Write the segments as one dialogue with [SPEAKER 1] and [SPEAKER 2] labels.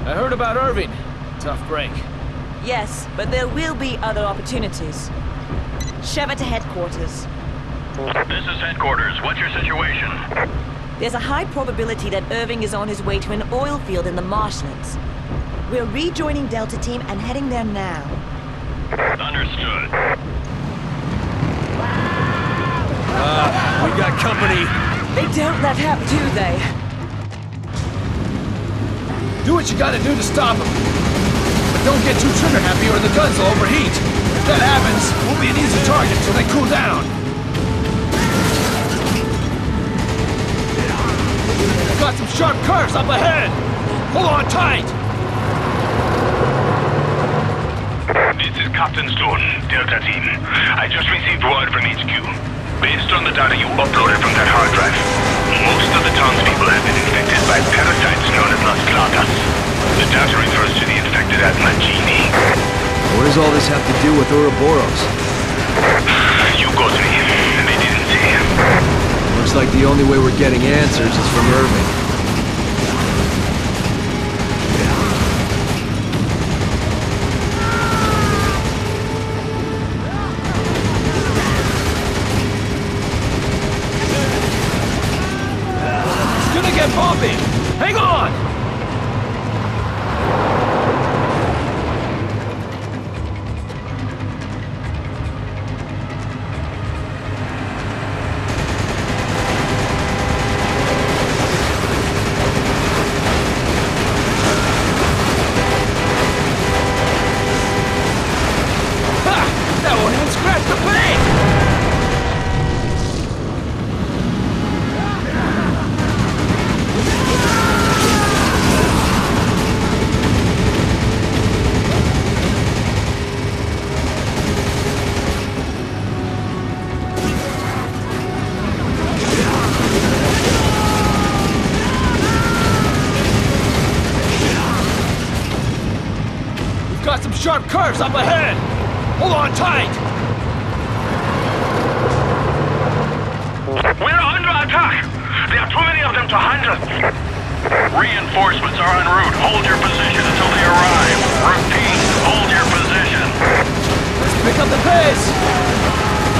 [SPEAKER 1] I heard about Irving. Tough break.
[SPEAKER 2] Yes, but there will be other opportunities. Sheva to headquarters.
[SPEAKER 3] This is headquarters. What's your situation?
[SPEAKER 2] There's a high probability that Irving is on his way to an oil field in the marshlands. We're rejoining Delta Team and heading there now.
[SPEAKER 3] Understood.
[SPEAKER 1] We got company.
[SPEAKER 2] They don't let up, do they?
[SPEAKER 1] Do what you gotta do to stop them. But don't get too trigger happy or the guns will overheat. If that happens, we'll be an easy target till they cool down. Got some sharp curves up ahead. Hold on tight.
[SPEAKER 3] This is Captain Stone, Delta Team. I just received word from HQ. Based on the data you uploaded from that hard drive, most of the townspeople have been infected by parasites known as Las Plagas. The data refers to the infected as Magini.
[SPEAKER 4] What does all this have to do with Ouroboros?
[SPEAKER 3] You got me. They didn't say.
[SPEAKER 4] Looks like the only way we're getting answers is from Irving.
[SPEAKER 1] It's gonna get bumpy. Hang on! Got some sharp curves up ahead! Hold on tight!
[SPEAKER 3] We're under attack! There are too many of them to handle! Reinforcements are en route. Hold your position until they arrive. Repeat, hold your position.
[SPEAKER 1] Let's pick up the pace!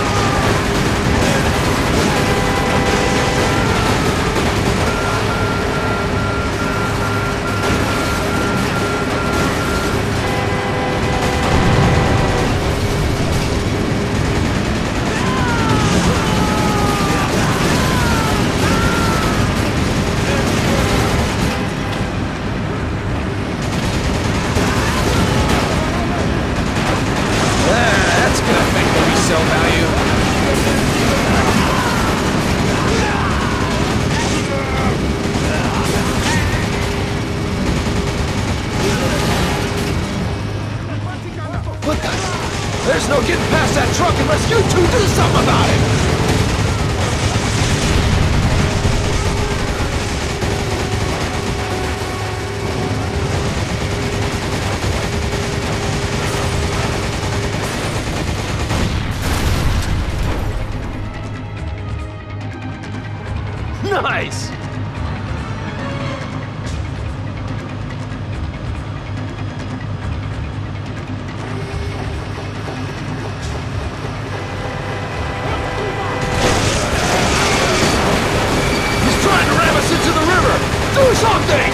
[SPEAKER 1] There's no getting past that truck unless you two do something about it! Nice! Do something!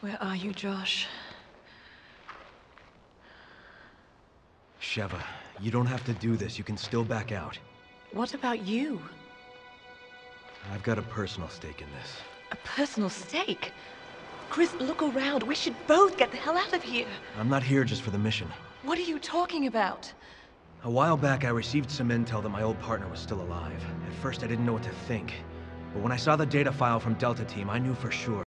[SPEAKER 2] Where are you, Josh?
[SPEAKER 4] Sheva, you don't have to do this. You can still back out.
[SPEAKER 2] What about you?
[SPEAKER 4] I've got a personal stake in this.
[SPEAKER 2] A personal stake? Chris, look around. We should both get the hell out of here.
[SPEAKER 4] I'm not here just for the mission.
[SPEAKER 2] What are you talking about?
[SPEAKER 4] A while back, I received some intel that my old partner was still alive. At first, I didn't know what to think. But when I saw the data file from Delta Team, I knew for sure